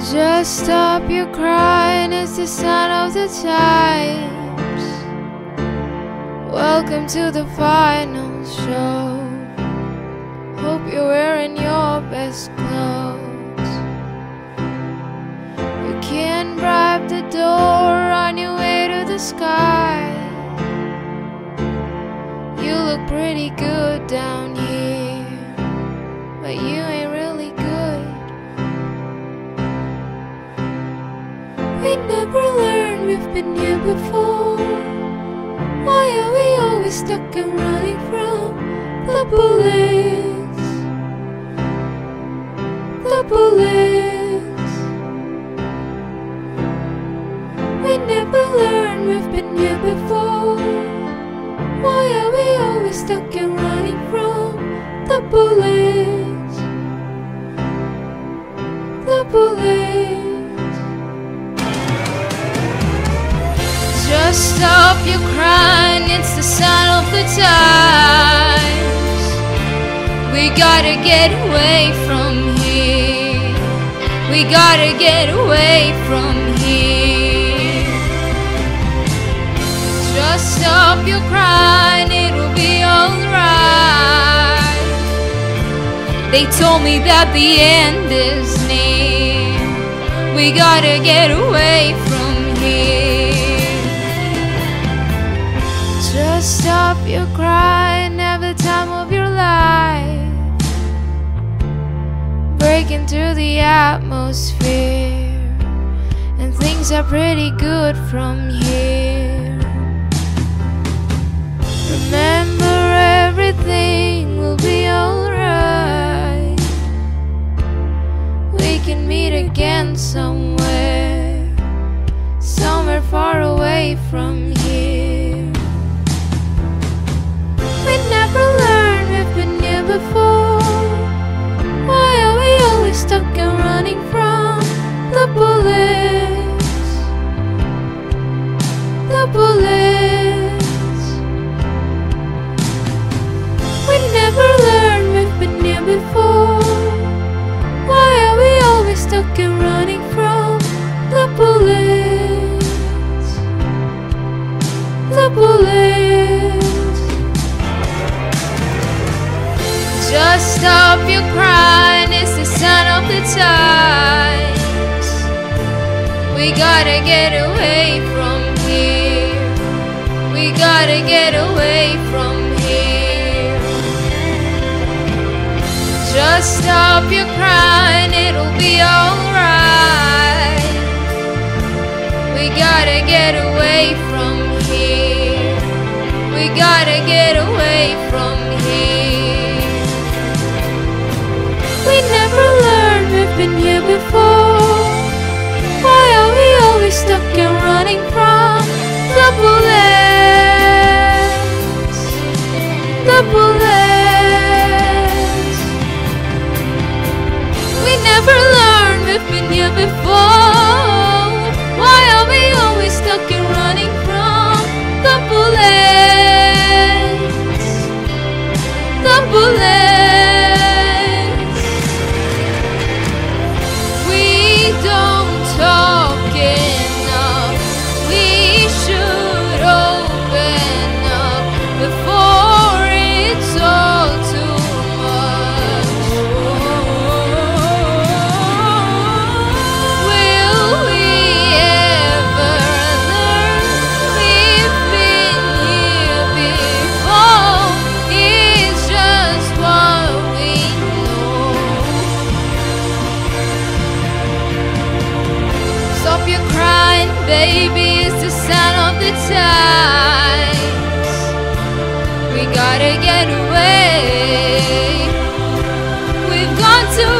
Just stop your crying, it's the sign of the times. Welcome to the final show. Hope you're wearing your best clothes. You can't bribe the door on your way to the sky. You look pretty good down here, but you ain't really good. We never learned we've been here before. Why are we always stuck and running from the bullets? The bullets. We never learned we've been here before. Why are we always stuck and running from the bullets? The bullets. Just stop your crying, it's the sign of the times. We gotta get away from here. We gotta get away from here. Just stop your crying, it'll be alright. They told me that the end is near. We gotta get away from here. Just stop your crying, have the time of your life. Breaking through the atmosphere, and things are pretty good from here. Remember, everything will be alright. We can meet again somewhere, somewhere far away from here. We never learned we've been here before. Why are we always stuck and running from the bullets? The bullets. We never learned we've been here before. Why are we always stuck and running from the bullets? The bullets. Just stop your crying, it's the sign of the times. We gotta get away from here. We gotta get away from here. Just stop your crying, it'll be alright. We gotta get away from here. We gotta get away from here. We never learned we've been here before. Why are we always stuck and running from the bullets? The bullets. We never learned we've been here before. Why are we always stuck and running from the bullets? The bullets. Stop your crying, baby, it's the sign of the times. We gotta get away. We've gone too